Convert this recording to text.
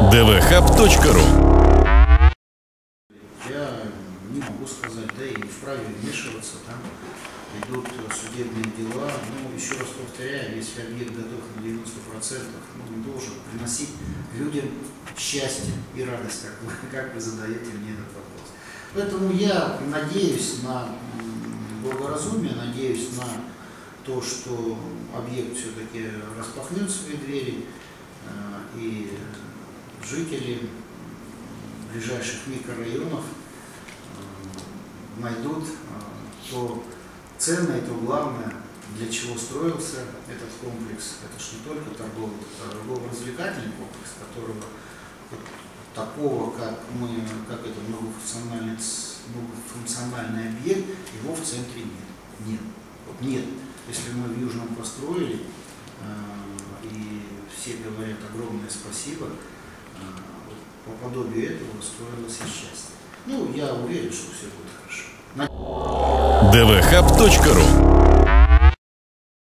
dvhub.ru. Я не могу сказать, да и не вправе вмешиваться, там идут судебные дела. Ну, еще раз повторяю, если объект готов на 90%, он должен приносить людям счастье и радость, как вы задаете мне этот вопрос. Поэтому я надеюсь на благоразумие, надеюсь на то, что объект все-таки распахнет свои двери, и жители ближайших микрорайонов найдут то ценное, то главное, для чего строился этот комплекс. Это же не только торгово-развлекательный комплекс, которого вот такого, как это многофункциональный объект, его в центре нет. Нет. Вот нет. Если мы в Южном построили, и все говорят огромное спасибо, по подобию этого строилось и счастье. Ну, я уверен, что все будет хорошо. dvhub.ru